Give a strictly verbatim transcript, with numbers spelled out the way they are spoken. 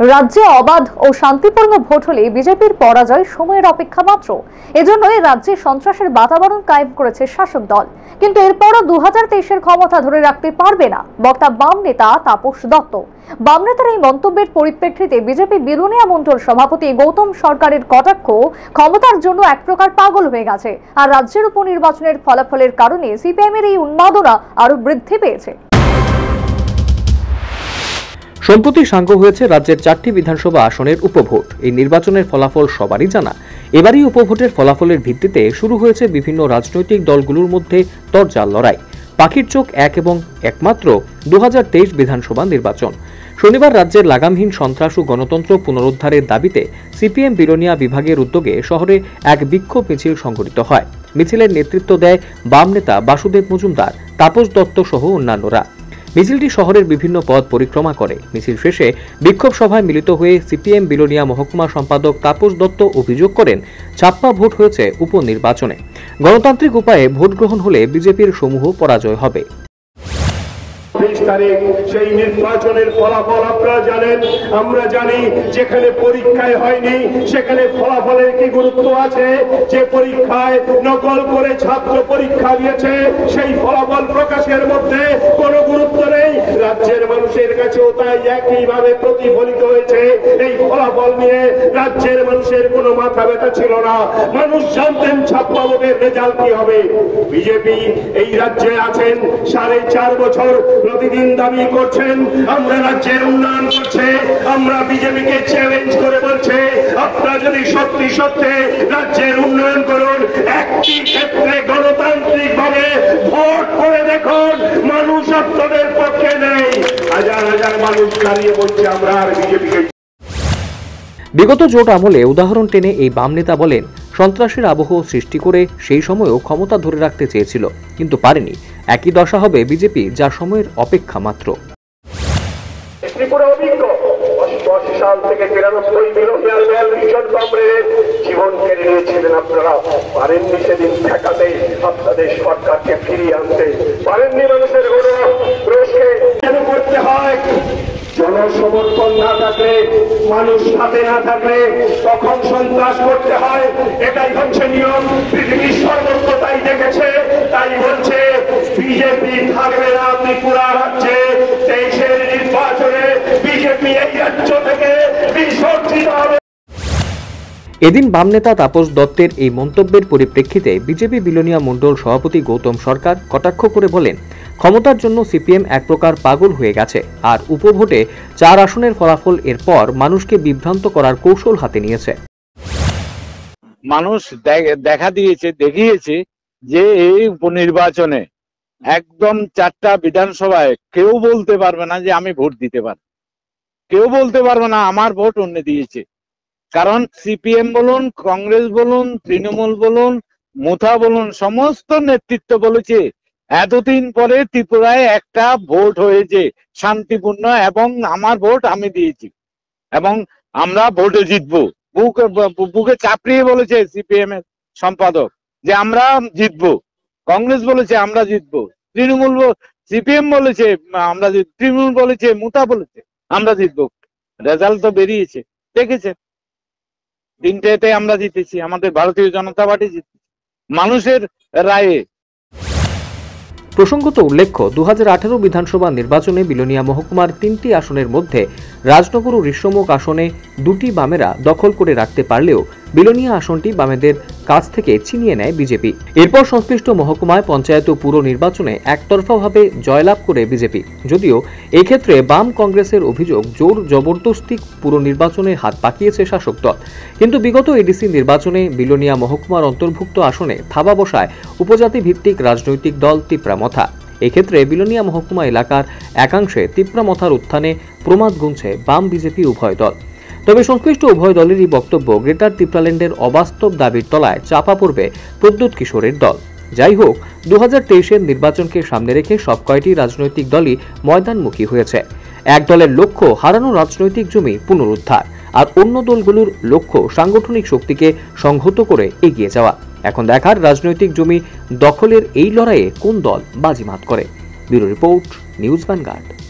রাজ্যে অবাধ ও শান্তিপূর্ণ ভোট হলে বিজেপির পরাজয় সময়ের অপেক্ষা মাত্র। এজন্যই রাজ্যে সন্ত্রাসের বাতাবরণ কায়েম করেছে শাসক দল। কিন্তু এরপরও দু হাজার তেইশের ক্ষমতা ধরে রাখতে পারবে না বক্তা বাম নেতা তাপস দত্ত। বাম নেতার এই মন্তব্যের পরিপ্রেক্ষিতে বিজেপি বিলোনিয়া মণ্ডল সভাপতি গৌতম সরকারের কটাক্ষ ক্ষমতার জন্য এক প্রকার পাগল হয়ে গেছে। আর রাজ্যের উপনির্বাচনের ফলাফলের কারণে সিপিএম এর এই উন্মাদনা আরো বৃদ্ধি পেয়েছে। সম্প্রতি সাঙ্গ হয়েছে রাজ্যের চারটি বিধানসভা আসনের উপভোট। এই নির্বাচনের ফলাফল সবারই জানা। এবারই উপভোটের ফলাফলের ভিত্তিতে শুরু হয়েছে বিভিন্ন রাজনৈতিক দলগুলোর মধ্যে তরজাল লড়াই। পাখির চোখ এক এবং একমাত্র দু হাজার তেইশ বিধানসভা নির্বাচন। শনিবার রাজ্যের লাগামহীন সন্ত্রাস ও গণতন্ত্র পুনরুদ্ধারের দাবিতে সিপিএম বিলোনিয়া বিভাগের উদ্যোগে শহরে এক বিক্ষোভ মিছিল সংঘটিত হয়। মিছিলের নেতৃত্ব দেয় বাম নেতা বাসুদেব মজুমদার, তাপস দত্ত সহ অন্যান্যরা। মিছিলটি শহরের বিভিন্ন পথ পরিক্রমা করে। মিছিল শেষে বিক্ষোভ সভায় মিলিত হয়ে সিপিএম বিলোনিয়া মহকুমা সম্পাদক তাপস দত্ত অভিযোগ করেন, ছাপ্পা ভোট হয়েছে উপনির্বাচনে। গণতান্ত্রিক উপায়ে ভোট গ্রহণ হলে বিজেপির সমূহ পরাজয় হবে। সেই নির্বাচনের ফলাফল আপনারা জানেন, আমরা জানি। যেখানে পরীক্ষায় হয়নি সেখানে ফলাফলের কি গুরুত্ব আছে? যে পরীক্ষায় নকল করে ছাত্র পরীক্ষা দিয়েছে সেই ফলাফল প্রকাশের মধ্যে কোনো গুরুত্ব নেই। রাজ্যের মানুষের কাছেও তাই একইভাবে প্রতিফলিত হয়েছে। এই ফলাফল নিয়ে রাজ্যের মানুষের কোনো মাথা ব্যথা ছিল না। মানুষ জানতেন ছাপ্পা ভোটের রেজাল্ট কি হবে। বিজেপি এই রাজ্যে আছেন সাড়ে চার বছর, প্রতিদিন দাবি করছেন আমরা রাজ্যের উন্নয়ন করছে। আমরা বিজেপিকে চ্যালেঞ্জ করে বলছে, আপনারা যদি সত্যি সত্যি রাজ্যের উন্নয়ন করুন, একটি ক্ষেত্রে গণতান্ত্রিক ভাবে ভোট করে দেখুন, মানুষ আপনাদের পক্ষে নেই। হাজার হাজার মানুষ দাঁড়িয়ে বলছে আমরা আর বিজেপিকে। বিগত জোট আমলে উদাহরণ টেনে এই বাম নেতা বলেন, সন্ত্রাসের আবহ সৃষ্টি করে সেই সময়ও ক্ষমতা ধরে রাখতে চেয়েছিল, কিন্তু পারেনি। একই দশা হবে বিজেপি, যা সময়ের অপেক্ষা মাত্র। সাল থেকে তিরানব্বই জীবন কেড়ে নিয়েছিলেন আপনারা। পারেননি সেদিন ঠেকাতে, আপনাদের সরকারকে ফিরিয়ে আনতে পারেননি। মানুষের রোষকে কেন করতে হয়? জনসমর্থন না থাকলে, মানুষ সাথে না থাকলে তখন সন্ত্রাস করতে হয়। এটাই হচ্ছে নিয়ম। পৃথিবীর সর্বত্র তাই দেখেছে, তাই বলছে বিজেপি থাকবে না ত্রিপুরা রাজ্যে। দেশের নির্বাচনে বিজেপি এই রাজ্য থেকে বিসর্জিত হবে। এদিন বাম নেতা তাপস দত্তের এই মন্তব্যের পরিপ্রেক্ষিতে বিজেপি বিলোনিয়া মণ্ডল সভাপতি গৌতম সরকার কটাক্ষ করে বলেন, ক্ষমতার জন্য সিপিএম এক প্রকার পাগল হয়ে গেছে। আর উপভোটে চার আসনের ফলাফল এরপর মানুষকে বিভ্রান্ত করার কৌশল হাতে নিয়েছে। মানুষ দেখা দিয়েছে, দেখিয়েছে যে এই উপনির্বাচনে একদম চারটা বিধানসভায় কেউ বলতে পারবে না যে আমি ভোট দিতে পারি। কেউ বলতে পারবে না আমার ভোট অন্য দিয়েছে। কারণ সিপিএম বলুন, কংগ্রেস বলুন, তৃণমূল বলুন, মুথা বলুন, সমস্ত নেতৃত্ব বলেছে এতদিন পরে ত্রিপুরায় একটা ভোট হয়েছে শান্তিপূর্ণ, এবং আমার ভোট আমি দিয়েছি এবং আমরা ভোটে জিতবো। বুকে বুকে চাপড়িয়ে বলেছে সিপিএম এর সম্পাদক যে আমরা জিতবো। কংগ্রেস বলেছে আমরা জিতবো, তৃণমূল সিপিএম বলেছে আমরা, তৃণমূল বলেছে, মুথা বলেছে আমরা জিতবো। রেজাল্ট তো বেরিয়েছে, দেখেছে। তিনটেতে আমরা জিতেছি, আমাদের ভারতীয় জনতা পার্টি জিতেছে মানুষের রায়ে। প্রসঙ্গত উল্লেখ্য, দু হাজার আঠারো বিধানসভা নির্বাচনে বিলোনিয়া মহকুমার তিনটি আসনের মধ্যে রাজনগর ও ঋষ্যমুখ আসনে দুটি বামেরা দখল করে রাখতে পারলেও বিলোনিয়া আসনটি বামেদের কাছ থেকে ছিনিয়ে নেয় বিজেপি। এরপর সংশ্লিষ্ট মহকুমায় পঞ্চায়েত ও পুর নির্বাচনে একতরফাভাবে জয়লাভ করে বিজেপি। যদিও এই ক্ষেত্রে বাম কংগ্রেসের অভিযোগ, জোর জবরদস্তি পুর নির্বাচনে হাত পাকিয়েছে শাসক দল। কিন্তু বিগত এডিসি নির্বাচনে বিলোনিয়া মহকুমার অন্তর্ভুক্ত আসনে থাবা বসায় উপজাতি ভিত্তিক রাজনৈতিক দল তিপ্রামথা। এক্ষেত্রে বিলোনিয়া মহকুমা এলাকার একাংশে তিপ্রামথার উত্থানে প্রমাদ গুনছে বাম বিজেপি উভয় দল। তবে সংশ্লিষ্ট উভয় দলেরই বক্তব্য, গ্রেটার তিপ্রাল্যান্ডের অবাস্তব দাবির তলায় চাপা পড়বে প্রদ্যোৎ কিশোরের দল। যাই হোক, দু হাজার তেইশের নির্বাচনকে সামনে রেখে সব কয়টি রাজনৈতিক দলই ময়দানমুখী হয়েছে। এক দলের লক্ষ্য হারানো রাজনৈতিক জমি পুনরুদ্ধার, আর অন্য দলগুলোর লক্ষ্য সাংগঠনিক শক্তিকে সংহত করে এগিয়ে যাওয়া। এখন দেখার রাজনৈতিক জমি দখলের এই লড়াইয়ে কোন দল বাজিমাত করে। Bureau report, news vanguard.